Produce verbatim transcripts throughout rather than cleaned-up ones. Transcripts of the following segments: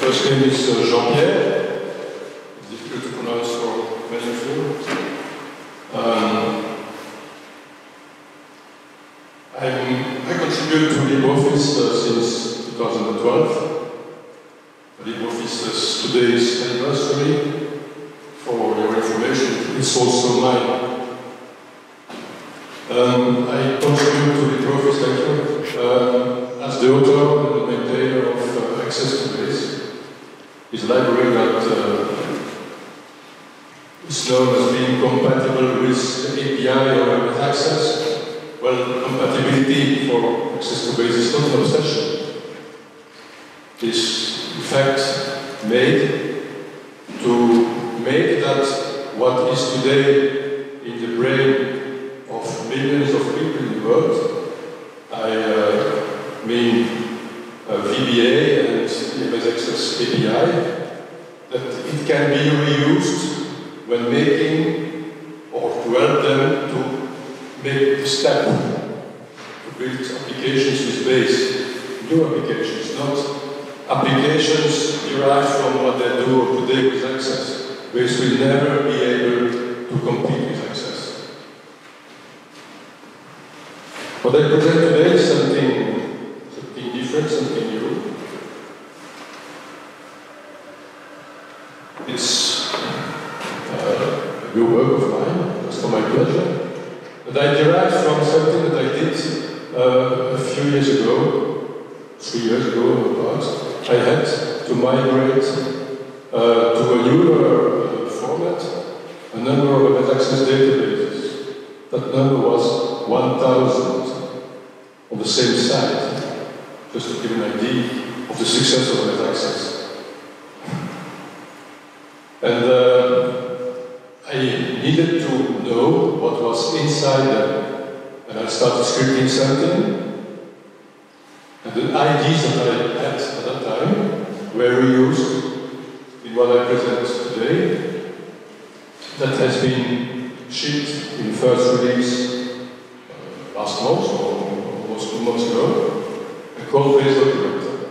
first name is uh, Jean-Pierre. It's difficult to pronounce for many of you. Um, I'm, I contribute to LibreOffice uh, since two thousand twelve. LibreOffice is today's anniversary. For your information, it's also mine. Um, I contribute to LibreOffice lecture uh, as the author and the maintainer of uh, Access to Base. It's a library that uh, is known as being compatible with the A P I or with Access. Well, compatibility for Access to Base is not an obsession. It's in fact made to make that what is today in the brain of millions of people in the world, I uh, mean uh, V B A and M S Access A P I, that it can be reused when making or to help them to make the step to build applications with Base, new applications, not applications derived from what they do today with Access. Base will never be able to compete with Access. What I present today is something, something different, something new. It's uh, a new work of mine, just for my pleasure. But I derived from something that I did uh, a few years ago, three years ago about. I had to migrate uh, to a newer uh, format, a number of M S Access databases. That number was one thousand on the same site, just to give an idea of the success of M S Access. And uh, I needed to know what was inside them, and I started scripting something. And the ideas that I had at that time were reused in what I present today. That has been shipped in first release uh, last month, or almost two months ago, a code-based document.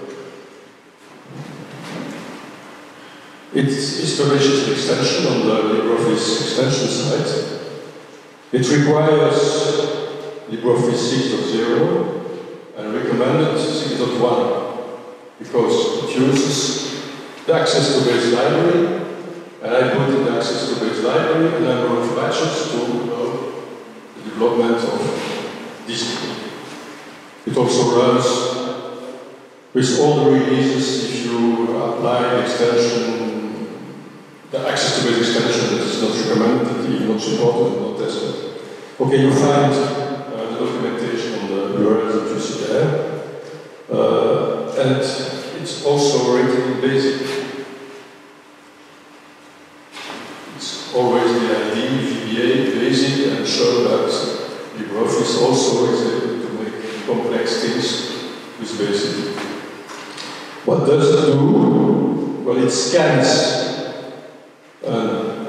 Its installation is an extension on the LibreOffice extension site. It requires LibreOffice six point zero and recommended six point one because it uses the Access to Base library, and I put in the Access to Base library a number of patches to know the development of this. It also runs with all the releases. If you apply the extension, the Access to Base extension is not recommended, even not supported, not tested. Okay, you find uh, the documentation on the U R Ls that you see there. Uh, and it's also written in BASIC. It's always the idea, V B A, BASIC, and show that LibreOffice also is able to make complex things with BASIC. What does it do? Well, it scans a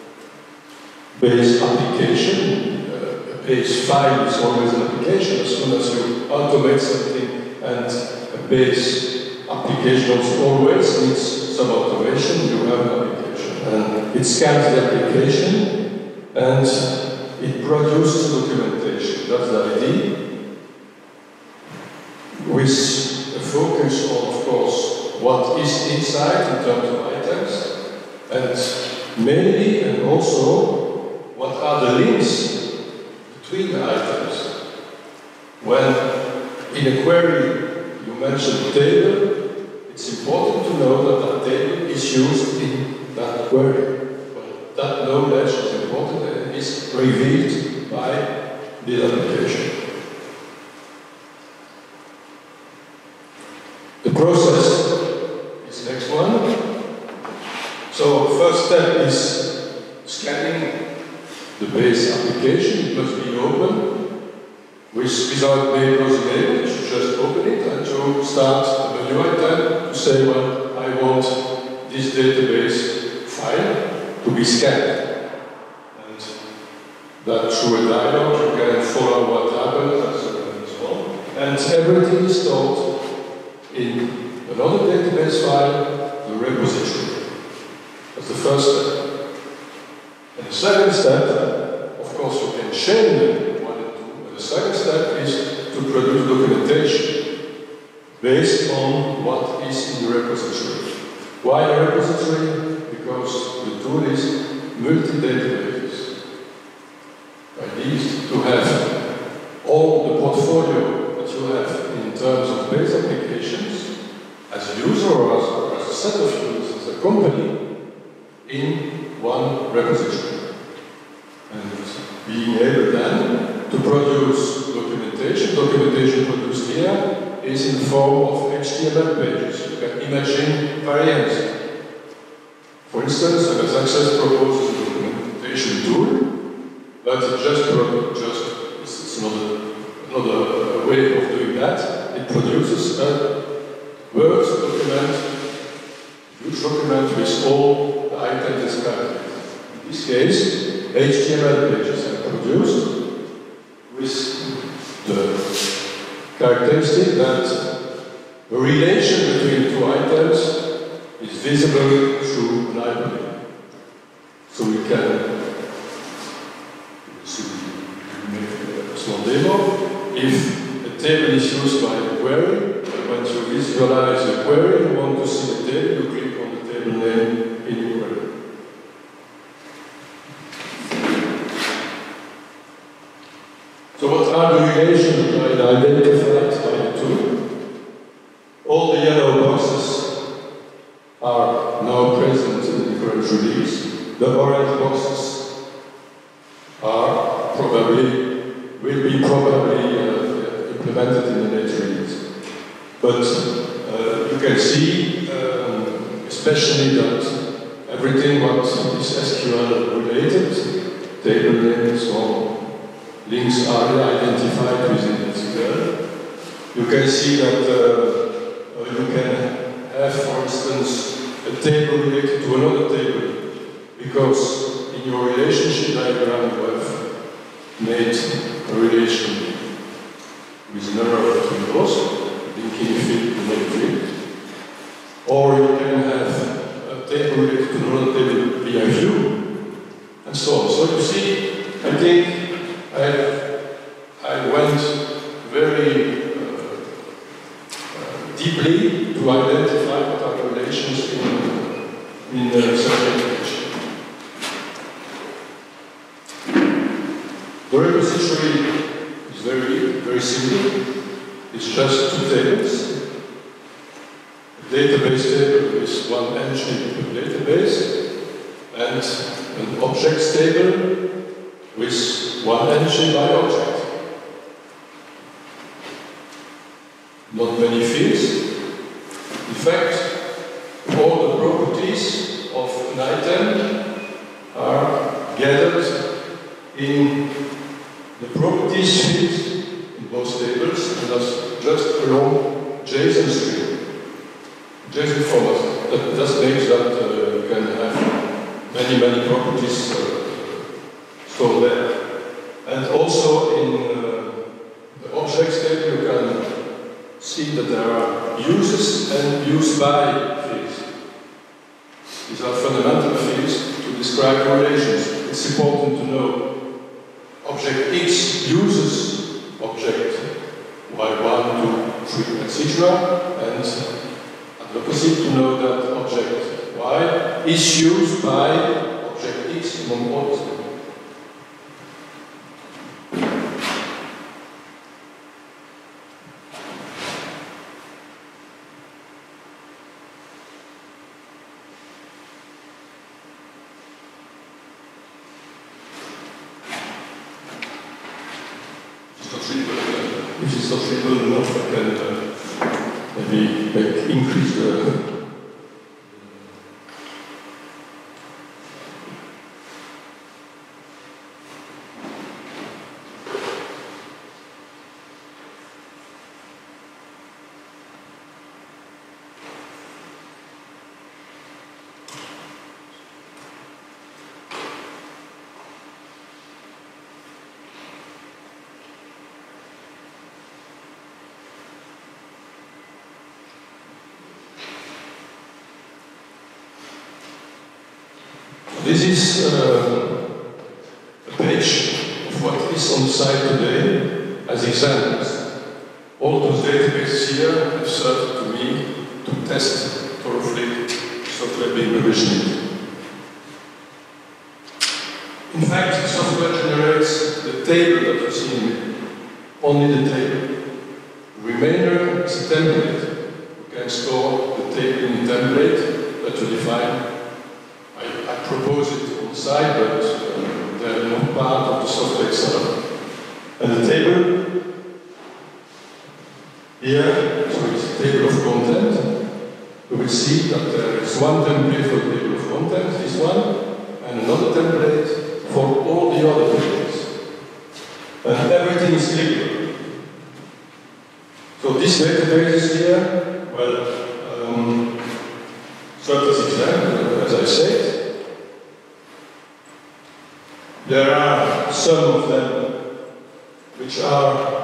Base application. A Base file is always an application. As soon as you automate something, and a Base application also always needs some automation, you have an application. And it scans the application and it produces documentation. That's the idea. With a focus on, of course, what is inside in terms of items, and mainly and also what are the links between the items. When in a query you mention table, it's important to know that that table is used in that query. Well, that knowledge is important and is revealed by the application. The process is the next one. So first step is scanning the Base application. It must be open. With, without neighbors enabled, you should just open it and you start a new item to say, well, I want this database file to be scanned. And that through a dialog you can follow what happens and so on. And everything is stored in another database file That's the first step. And the second step, of course, you can chain them one and two, but the second step is to produce documentation based on what is in the repository. Why a repository? Because the tool is multi-databases. The idea is to have all the portfolio that you have in terms of base applications as a user or as, or as a set of users, as a company, in one repository. And being able then to produce documentation, documentation produced here is in the form of H T M L pages. You can imagine variants. For instance, M S Access proposes a documentation tool, but it just, just it's not a, another way of doing that. It produces a Word document, huge document with all the items described. In this case, H T M L pages are produced with the characteristic that the relation between two items is visible through an hyperlink. So we can make a small demo. If a table is used by a query, when you visualize the query and want to see the table, you click on the table name in the query. So what are the relations identified by the tool? All the yellow boxes are now present in the current release. The orange boxes are probably, will be probably uh, implemented in the next release. But uh, you can see, um, especially that everything what is S Q L related, table names, so on, links are identified within S Q L. You can see that uh, you can have, for instance, a table related to another table, because in your relationship diagram you have made a relation with an error between those. Linking field to another field. Or you can have a table related to another table via view, and so on. So you see, I think I, I went very uh, uh, deeply to identify what are the relations in, in uh, such application. The repository is very, very simple. It's just two tables. A database table with one entry in the database, and an objects table with one entry by object. Not many fields. In fact, all the properties of an item are gathered in the properties field in both tables, and that's just a long JSON string, JSON format. That just makes that uh, you can have many, many properties uh, stored there. And also in uh, the objects table, you can see that there are uses and used by fields. These are fundamental fields to describe relations. It's important to know object X uses object Y one, two, three, et cetera. And at the opposite, to know that object Y is used by object X among others. If it's not simple enough, I can uh, maybe make, increase the This is uh, a page of what is on the site today as examples. All those databases here have served to me to test thoroughly software being provisioned. In fact, software generates the table that you see in it, only the table. The remainder is a template. You can store the table in the template that you define. I, I propose it on the side, but uh, they are not part of the software itself. And the table here, so it's a table of content. You will see that there is one template for the table of contents, this one, and another template for all the other tables. And everything is clickable. So this database here, well, um, serves as example, as I said. There are some of them which are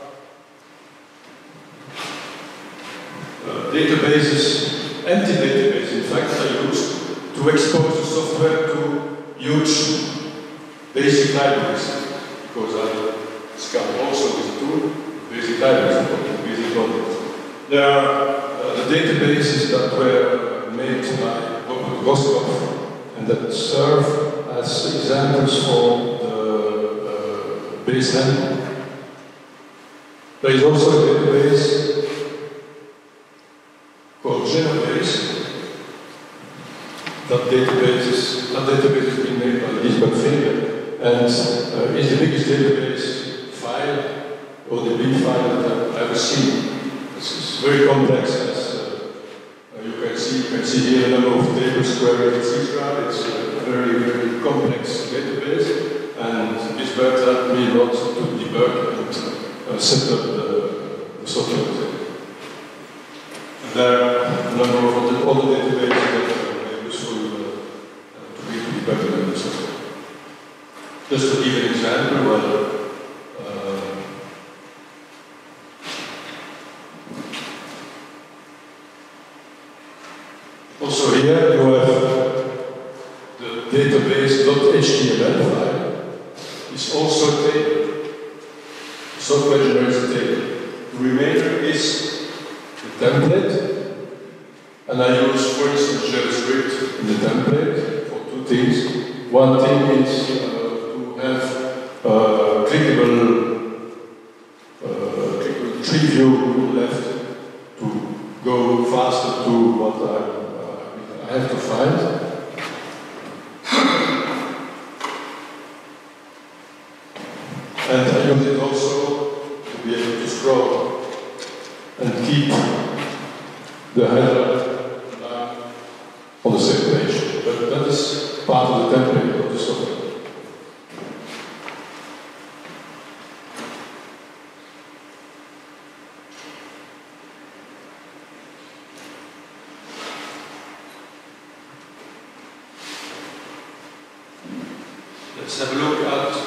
uh, databases, empty databases, in fact, are used to expose the software to huge basic libraries, because I scan also with the tool, basic libraries, basic projects. There are uh, the databases that were made by Robert Goskov and that serve as examples for the uh, base handle. There is also a database called Genobase. That database is, that database has been made by Lisbeth Finger, and uh, is the biggest database file, or the big file that I've ever seen. This is very complex, as uh, you can see. You can see here a number of tables, queries, et cetera. It's a very, very complex database, and this worked helped me a lot to debug and uh, set up the, the software. And there are a number of other, other databases that are very useful uh, to be to debug in the software. Just to give an example, well, uh, also here you have the database.html file. It's also a table. The software generates a table. The remainder is the template, and I use, for instance, JavaScript in the template for two things. One thing is uh, have uh, clickable, uh, clickable tree view left to go faster to what I, uh, I have to find. And I use it also to be able to scroll and keep the header uh, on the same page. But that is part of the template of the software. Let's have a look at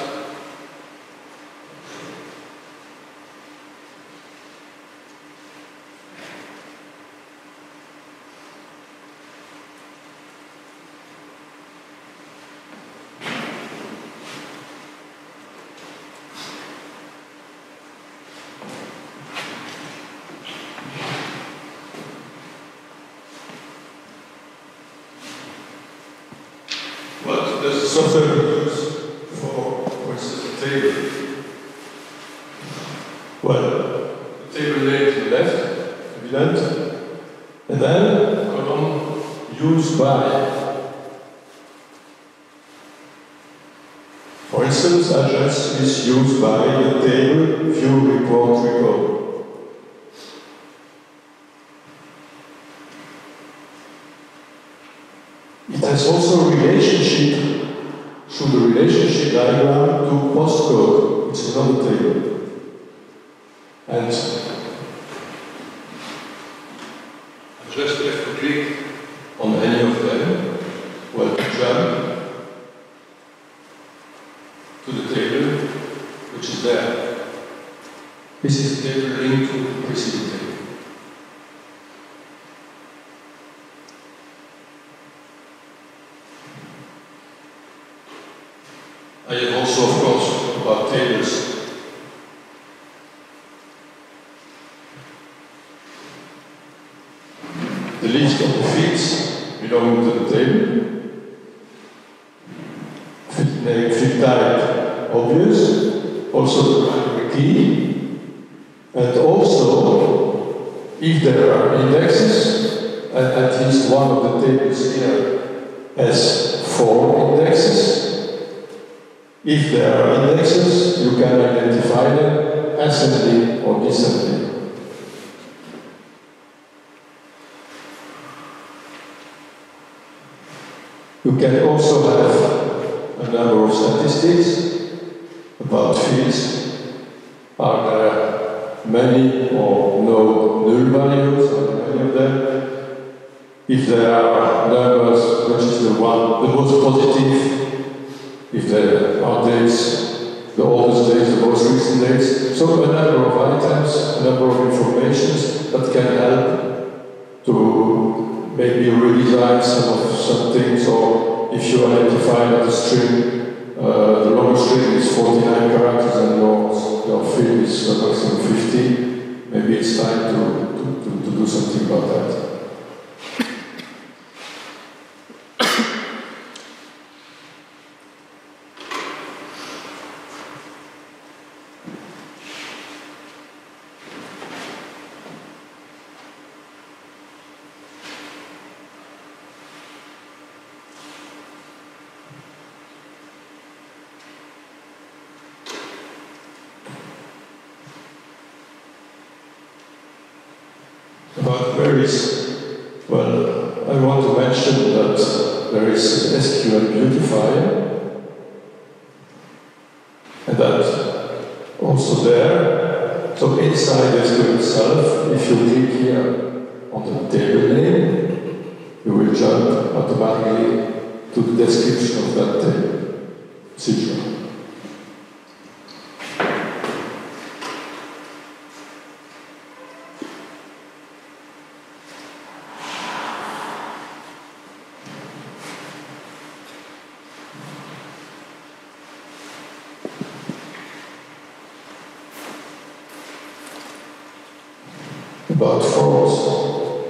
what does the software produce for, for instance, a table. Well, the table name to the left, evident, and then a column used by. For instance, address is used by the table view report record. It has also a relationship through the relationship diagram to postcode, which is another table. And I just have to click on any of them, well, jump to the table, which is there. This is the table linked to the preceding table. I have also, of course, about tables. The list of the fields belonging to the table. Field name, field type, obvious. Also the primary key. And also, if there are indexes, and at least one of the tables here has four indexes. If there are indexes, you can identify them ascending or descending. You can also have a number of statistics about fields. Are there many or no null values? Are there many of them? If there are numbers, which is the one, the most positive? If there are dates, the oldest dates, the most recent dates. So a number of items, a number of informations that can help to maybe redesign some of some things, or if you identify that the string, uh, the longest string is forty-nine characters and your, your field is uh, maximum fifty, maybe it's time to, to, to, to do something about that. About queries, well, I want to mention that there is an S Q L beautifier, and that also there, so inside S Q L itself, if you click here on the table name, you will jump automatically to the description of that table, procedure. About forms.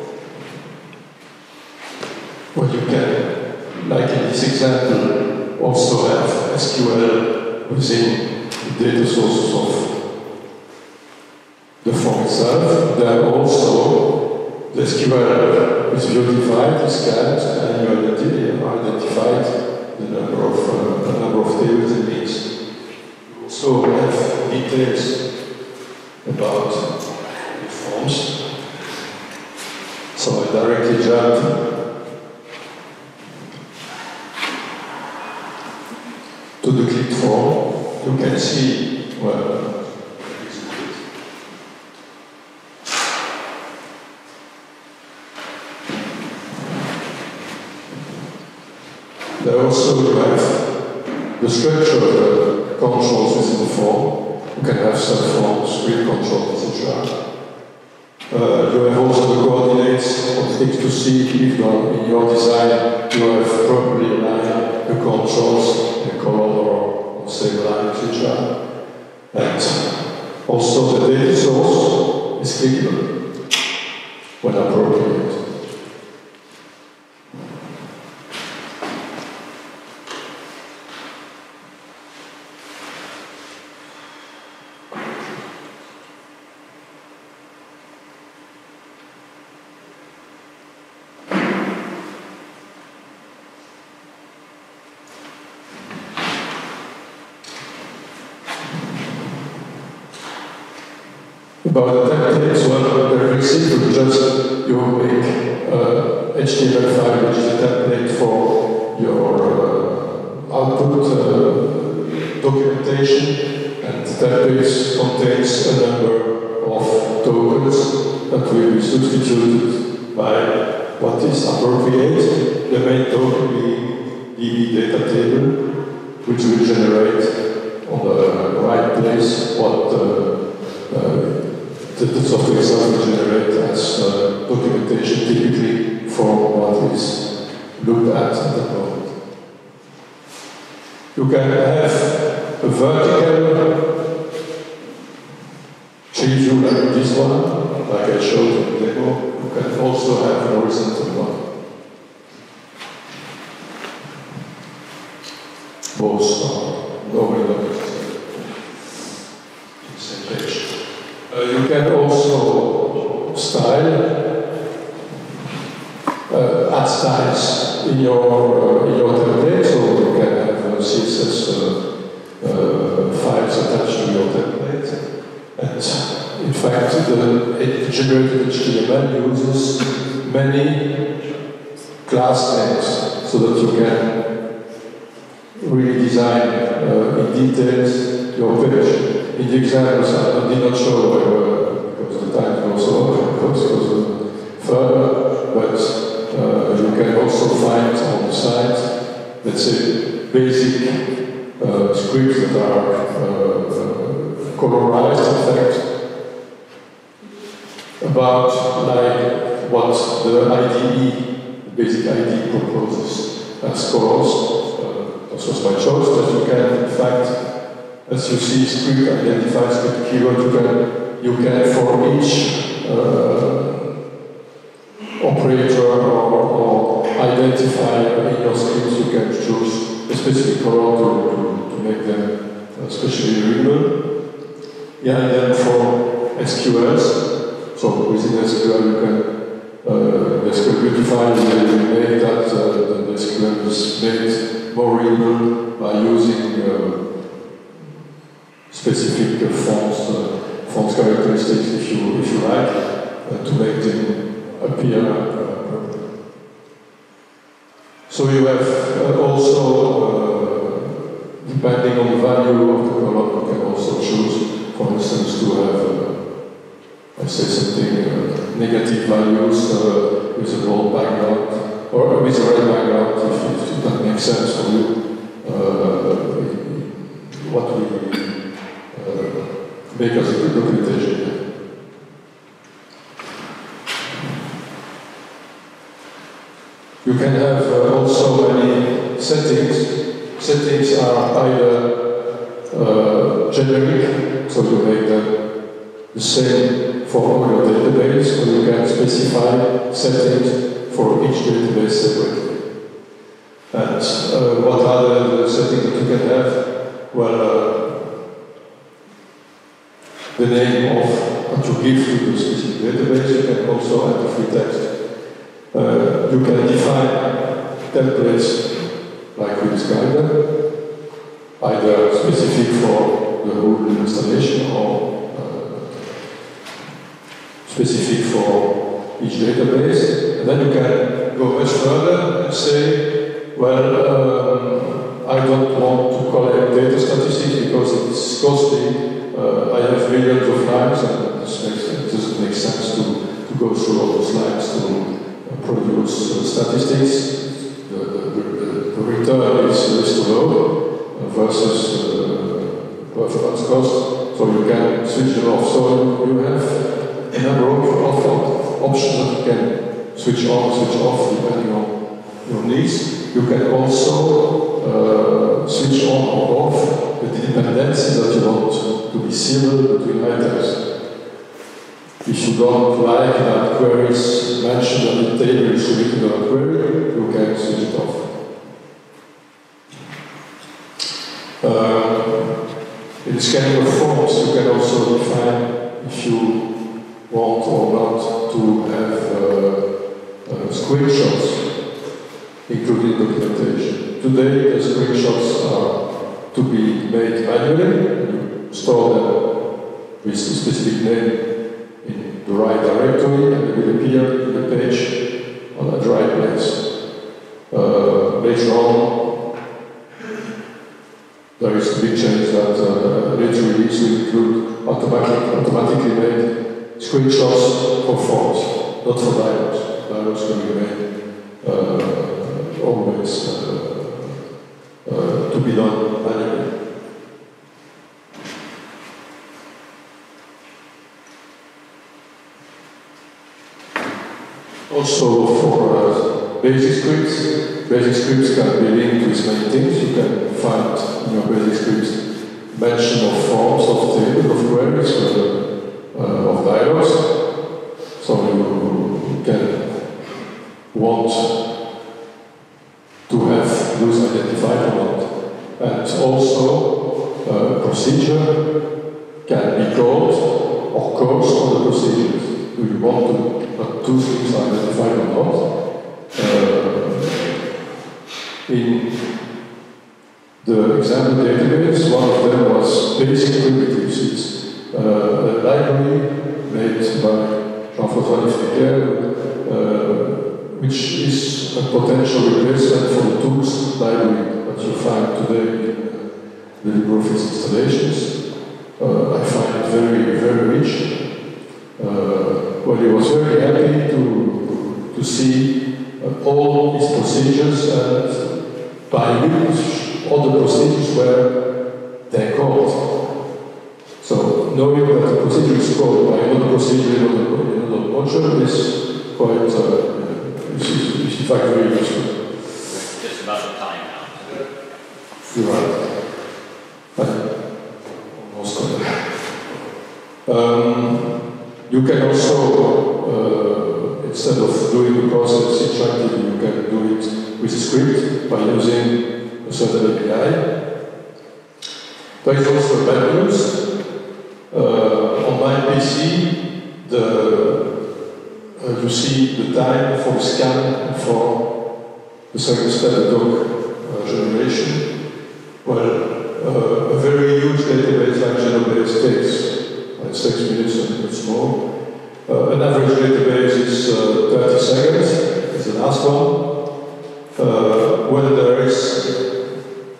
Well, you can, like in this example, also have S Q L within the data sources of the form itself. Then also the S Q L is beautified, is scanned, and you identified the number of uh, the number of tables it needs. You also have details about the forms. So I directly jump to the clicked form. You can see, well, there also you have the structure of the controls within the form. You can have subforms, grid controls, et cetera. Uh, you have also the coordinates of things to see if in your design you have properly aligned the controls in color or on the same line, et cetera. And also the data source is clickable when appropriate. About the templates, well, they're very simple. Just you make uh, H T M L file, which is a template for your uh, output uh, documentation, and templates contains a number of tokens that will be substituted by what is appropriate. The main token being D B data table, which will generate on the right place what uh, uh, the, the software itself will generate as uh, documentation, typically for what is looked at at the moment. You can have vertical tree view like this one, like I showed in the demo, you can also have an horizontal one. Both are normally on the same page. Uh, you can also style, uh, add styles in your uh, in your template, so you can have uh, C S S uh, uh, files attached to your template. And in fact, the generated H T M L uses many class names so that you can really design uh, in details your page. In the examples, I did not show uh, because the time goes on, goes further, but uh, you can also find on the site, let's say, basic uh, scripts that are uh, uh, colorized, in fact, about like what the I D E, the basic I D E proposes as colors. This was my choice, but you can, in fact, as you see, script identifies the keyword, you can, you can for each uh, operator or, or identifier in your script, you can choose a specific color to, to, to make them especially readable. Yeah, and then for S Q Ls, so within S Q L you can uh, S Q L beautify, you make that uh, the S Q L is made more readable by using uh, specific uh, fonts, uh, font characteristics, if you if you like, uh, to make them appear uh, so you have uh, also, uh, depending on the value of the column, you can also choose, for instance, to have, uh, I say something, uh, negative values uh, with a bold background. Or with a red background, if, if that makes sense for you, uh, what we uh, make as a documentation. You can have uh, also many settings. Settings are either uh, generic, so you make them the same for all your database, or you can specify settings for each database separately. And uh, what are the settings that you can have? Well, uh, the name of what you give to the specific database, you can also add the free text. Uh, you can define templates like we described them, either specific for the whole installation or uh, specific for each database, and then you can go much further and say, well, um, I don't want to collect data statistics because it's costly. Uh, I have millions of lines, and this makes, it doesn't make sense to, to go through all those lines to uh, produce uh, statistics. The, the, the, the return is, is too low uh, versus uh, performance cost, so you can switch them off. So you have a number of, of options that you can switch on, switch off, depending on your needs. You can also uh, switch on or off the dependencies that you want to be serial between items. If you don't like that queries mentioned on the table is written on a query, you can switch it off. Uh, in scanning of forms, you can also define if you want or not to have uh, uh, screenshots, including documentation. Today, the screenshots are to be made manually. You store them with a specific name in the right directory, and they will appear in the page on the right place. Uh, later on, there is a big change that uh, later release will include automatic, automatically made screenshots for forms, not for dialogues. Dialogues can be made uh, always uh, uh, to be done manually. Also for uh, basic scripts, basic scripts can be linked with many things. You can find in your basic scripts mention of forms of table of queries uh, uh, of dialogues. So you can want to have those identified or not. And also, uh, procedure can be called or caused on the procedures. Do you want to, that two things are identified or not? Uh, in the example database, one of them was basic primitives. It's uh, a library made by Jean-François Lifriquet, uh, which is a potential replacement for the tools library that you find today in uh, the LibreOffice installations. Uh, I find it very, very rich. Uh, well, he was very happy to, to see uh, all his procedures and by which all the procedures were they called. So knowing that the procedure is called by another procedure in another module is quite, uh, is, is in fact very useful. Just about the time now. You're right. Almost correct. Um, you can also, uh, instead of doing the process interactively, you can do it with a script by using a certain A P I. There is also bad news. Uh, on my P C, the, uh, you see the time for the scan and for the second step doc uh, generation. Well, uh, a very huge database like Genobase takes like six minutes and it's more. Uh, an average database is uh, thirty seconds, it's the last one. Uh, when there is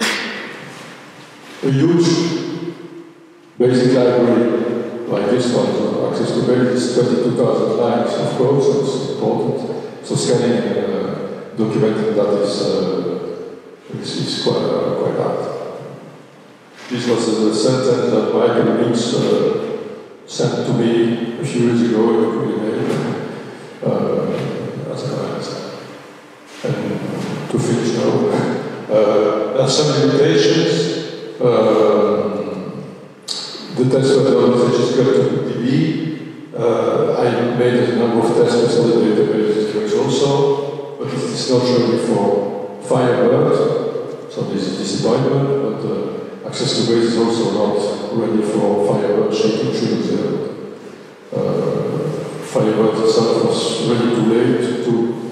a huge basic library like this one, so Access to Basics is twenty-two thousand lines of code, so it's important. So scanning and uh, documenting that is, uh, is, is quite, uh, quite hard. This was a sentence that Michael Meeks uh, sent to me a few years ago in a email uh, as a comment. And to finish now, uh, there are some limitations. Uh, the test methodology is equal to D B. Uh, I made a number of tests with other databases also, but it is not really for Firebird, so this is disappointment, but uh, Access to Base is also not ready for Firebird Shaking three point zero. Uh, Firebird itself was really too late to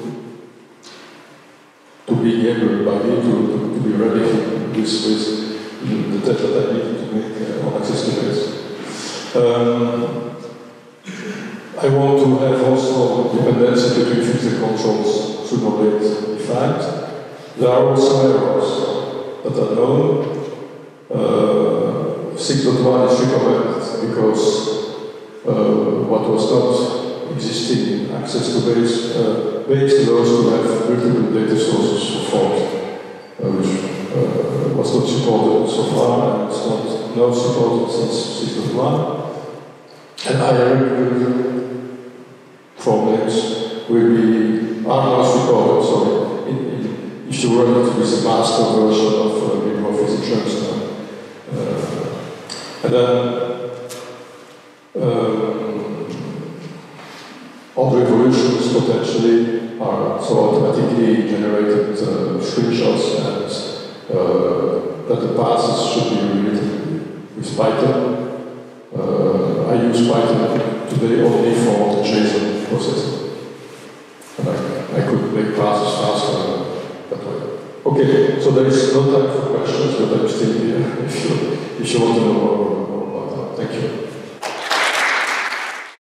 to be able by me to, to, to be ready with, with the test that I needed to make uh, on Access to Base. Um, I want to have also dependency between physical controls sooner or later defined. There are also errors that are known. Uh, six point one is recommended because uh, what was not existing in Access to Base, uh, Base allows to have multiple data sources for fault, uh, which uh, was not supported so far and it's not now supported since six point one. And hierarchical problems will be are not supported, so in, in, if you run it with a master version of uh, LibreOffice insurance now. Uh, and then um, other evolutions potentially are so automatically generated uh, screenshots and uh, that the passes should be related with Python. Uh, I use Python today only for the JSON processing. And I, I could make passes faster that way. Okay, so there is no time for questions, but I'm still here if you, if you want to know more.